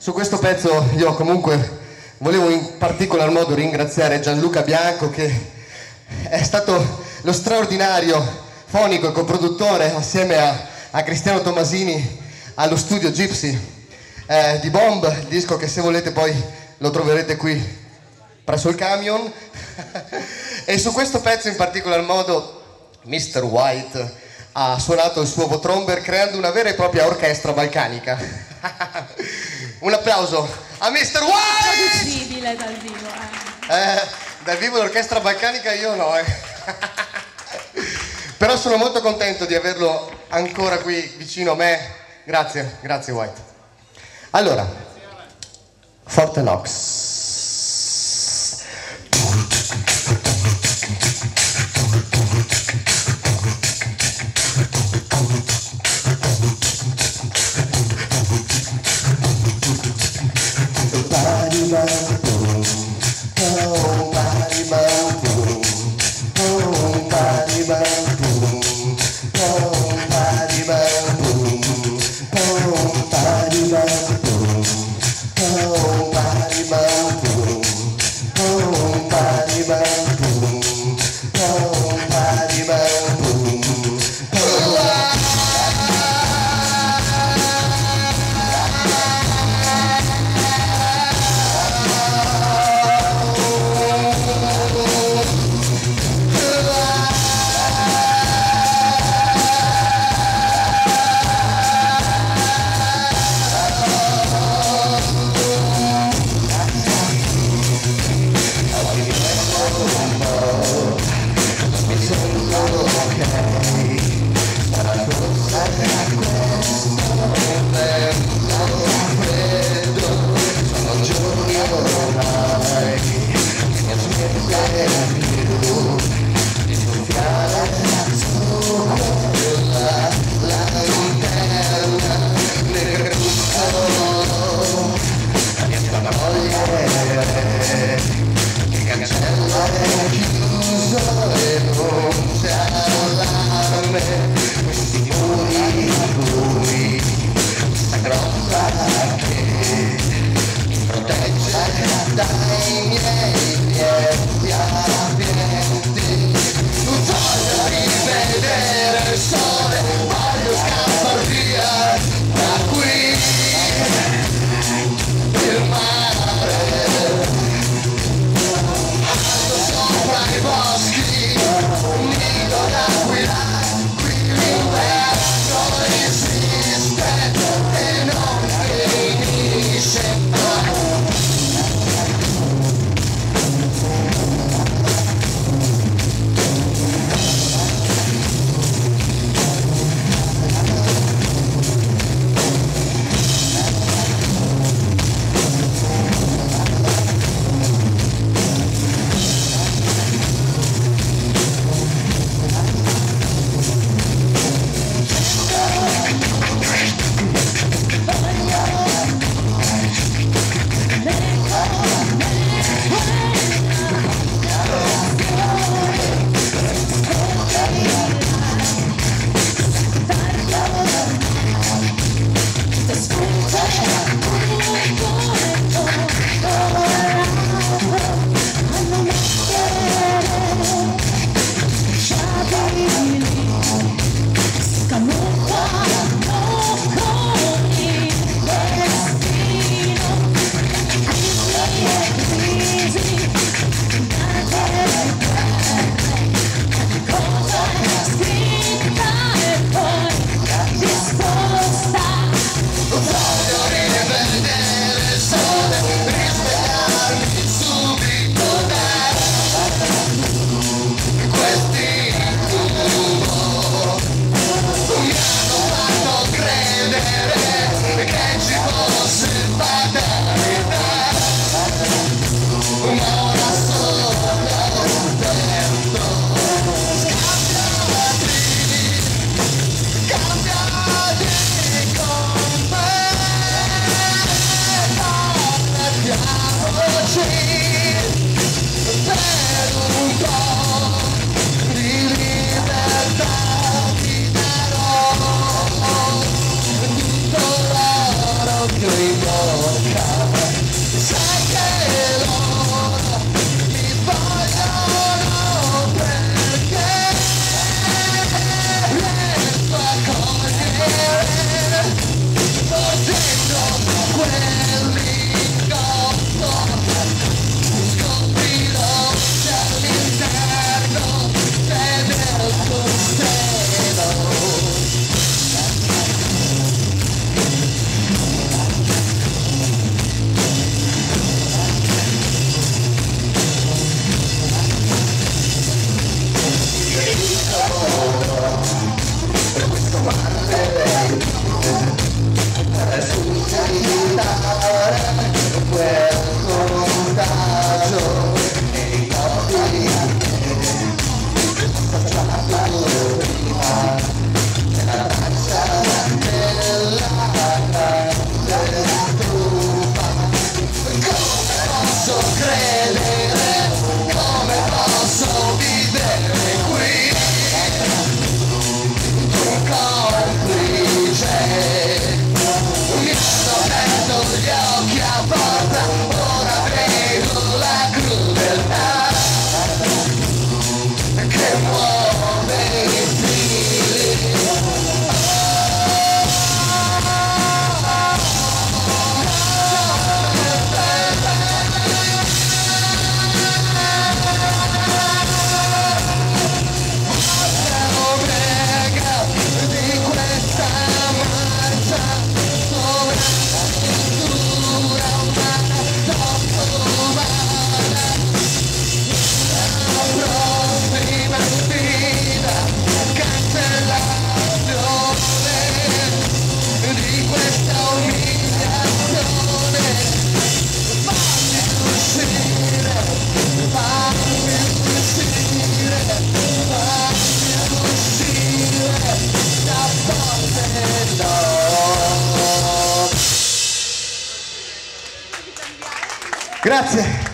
Su questo pezzo io comunque volevo in particolar modo ringraziare Gianluca Bianco, che è stato lo straordinario fonico e coproduttore assieme a Cristiano Tomasini allo studio Gypsy di Bomb, il disco che se volete poi lo troverete qui presso il camion. E su questo pezzo in particolar modo Mr. White ha suonato il suo Votromber creando una vera e propria orchestra balcanica. Un applauso a Mr. White! Traducibile dal vivo, Dal vivo l'orchestra balcanica io no, Però sono molto contento di averlo ancora qui vicino a me. Grazie, grazie White. Allora, Forte Knox. Grazie.